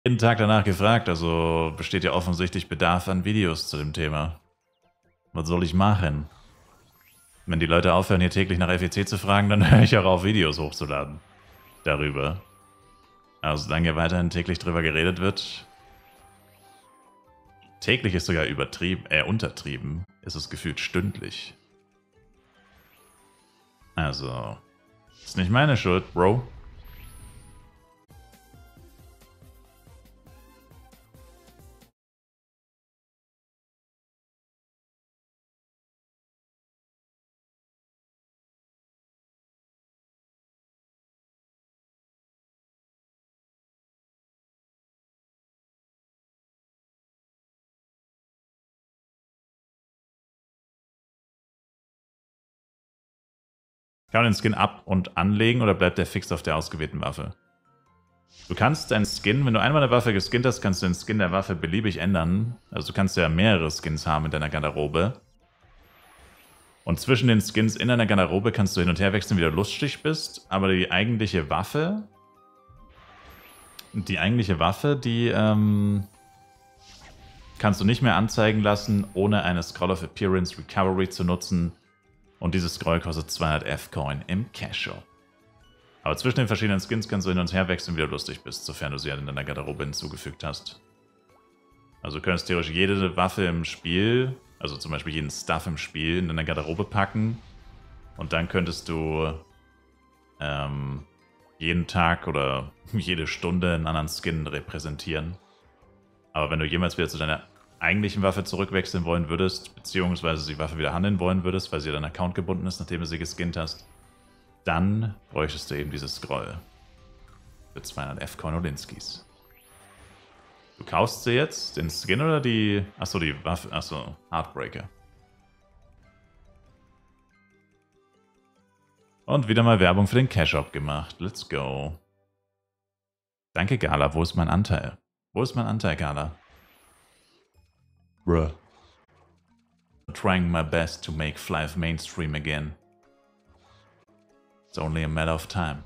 jeden Tag danach gefragt, also besteht ja offensichtlich Bedarf an Videos zu dem Thema. Was soll ich machen? Wenn die Leute aufhören, hier täglich nach FEC zu fragen, dann höre ich auch auf, Videos hochzuladen. Darüber. Also solange hier weiterhin täglich drüber geredet wird. Täglich ist sogar untertrieben. Ist es gefühlt stündlich. Also, ist nicht meine Schuld, Bro. Kann man den Skin ab- und anlegen oder bleibt der fix auf der ausgewählten Waffe? Du kannst deinen Skin, wenn du einmal eine Waffe geskinnt hast, kannst du den Skin der Waffe beliebig ändern. Also du kannst ja mehrere Skins haben in deiner Garderobe. Und zwischen den Skins in deiner Garderobe kannst du hin und her wechseln, wie du lustig bist. Aber die eigentliche Waffe, die kannst du nicht mehr anzeigen lassen, ohne eine Scroll of Appearance Recovery zu nutzen. Und dieses Scroll kostet 200 F-Coin im Cash-Shop. Aber zwischen den verschiedenen Skins kannst du hin und her wechseln, wie du lustig bist, sofern du sie in deiner Garderobe hinzugefügt hast. Also du könntest theoretisch jede Waffe im Spiel, also zum Beispiel jeden Stuff im Spiel, in deine Garderobe packen. Und dann könntest du jeden Tag oder jede Stunde einen anderen Skin repräsentieren. Aber wenn du jemals wieder zu deiner eigentlichen Waffe zurückwechseln wollen würdest, beziehungsweise die Waffe wieder handeln wollen würdest, weil sie dein Account gebunden ist, nachdem du sie geskinnt hast, dann bräuchtest du eben dieses Scroll. Für 200 F-Coin Olinskis. Du kaufst sie jetzt, den Skin oder die... Achso, die Waffe... Achso, Heartbreaker. Und wieder mal Werbung für den Cash-Shop gemacht. Let's go. Danke, Gala. Wo ist mein Anteil? Wo ist mein Anteil, Gala? Bruh. Trying my best to make Flive mainstream again. It's only a matter of time.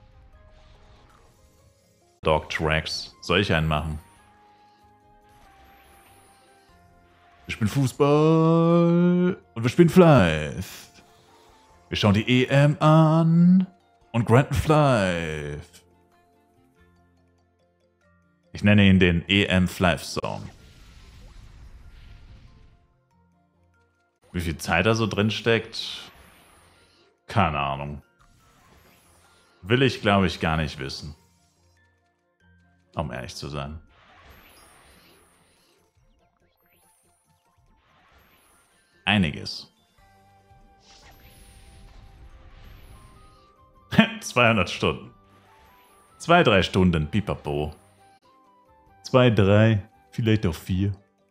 Dog Tracks. Soll ich einen machen? Wir spielen Fußball und wir spielen Flive. Wir schauen die EM an und Grand Flive. Ich nenne ihn den EM Flive Song. Wie viel Zeit da so drin steckt? Keine Ahnung. Will ich, glaube ich, gar nicht wissen. Um ehrlich zu sein. Einiges. 200 Stunden. 2-3 Stunden, pipapo. 2, 3, vielleicht auch 4.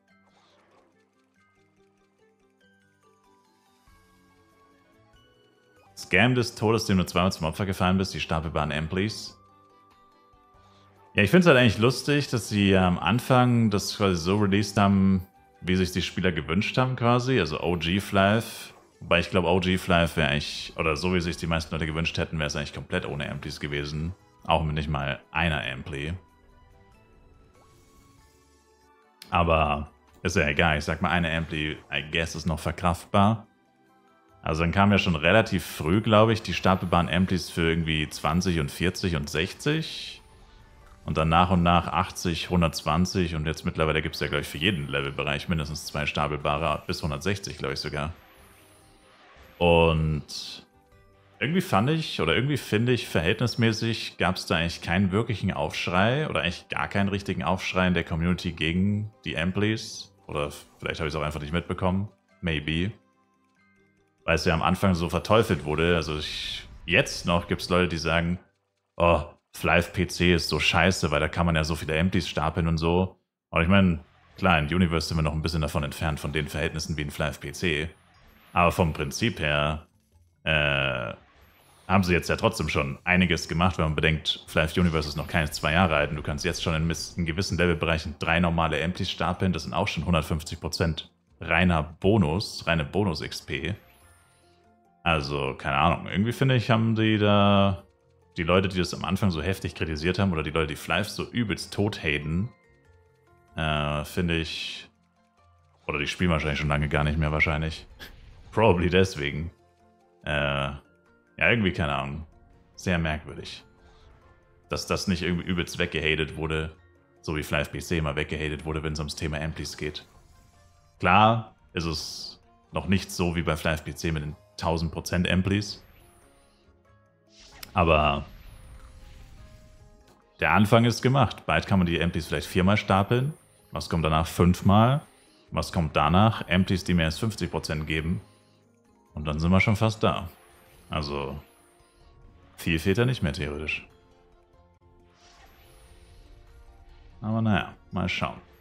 Scam des Todes, dem du zweimal zum Opfer gefallen bist, die stapelbaren Amplis. Ja, ich finde es halt eigentlich lustig, dass sie am Anfang das quasi so released haben, wie sich die Spieler gewünscht haben quasi. Also OG Flive. Wobei ich glaube, OG Flive wäre eigentlich, oder so wie sich die meisten Leute gewünscht hätten, wäre es eigentlich komplett ohne Amplis gewesen. Auch mit nicht mal einer Ampli. Aber ist ja egal. Ich sag mal, eine Ampli, I guess, ist noch verkraftbar. Also dann kamen ja schon relativ früh, glaube ich, die stapelbaren Amplis für irgendwie 20 und 40 und 60. Und dann nach und nach 80, 120 und jetzt mittlerweile gibt es ja, glaube ich, für jeden Levelbereich mindestens 2 stapelbare, bis 160, glaube ich sogar. Und irgendwie fand ich, oder irgendwie finde ich, verhältnismäßig gab es da eigentlich keinen wirklichen Aufschrei oder eigentlich gar keinen richtigen Aufschrei in der Community gegen die Amplis. Oder vielleicht habe ich es auch einfach nicht mitbekommen. Maybe. Weil es ja am Anfang so verteufelt wurde. Also jetzt noch gibt es Leute, die sagen, oh, Flive PC ist so scheiße, weil da kann man ja so viele Amplis stapeln und so. Aber ich meine, klar, in Universe sind wir noch ein bisschen davon entfernt, von den Verhältnissen wie in Flive PC. Aber vom Prinzip her haben sie jetzt ja trotzdem schon einiges gemacht, wenn man bedenkt, Flive Universe ist noch keine 2 Jahre alt und du kannst jetzt schon in gewissen Levelbereichen 3 normale Amplis stapeln. Das sind auch schon 150% reine Bonus-XP. Also, keine Ahnung. Irgendwie finde ich, haben die da... Die Leute, die das am Anfang so heftig kritisiert haben, oder die Leute, die Flive so übelst tot haten, finde ich... Oder die spielen wahrscheinlich schon lange gar nicht mehr, wahrscheinlich. Probably deswegen. Ja, irgendwie, keine Ahnung. Sehr merkwürdig. Dass das nicht irgendwie übelst weggehatet wurde, so wie FlyFPC immer weggehatet wurde, wenn es ums Thema Amplis geht. Klar ist es noch nicht so wie bei FlyFPC mit den 1000% Amplis. Aber der Anfang ist gemacht. Bald kann man die Amplis vielleicht 4-mal stapeln. Was kommt danach? 5-mal. Was kommt danach? Amplis, die mehr als 50% geben. Und dann sind wir schon fast da. Also, viel fehlt ja nicht mehr theoretisch. Aber naja, mal schauen.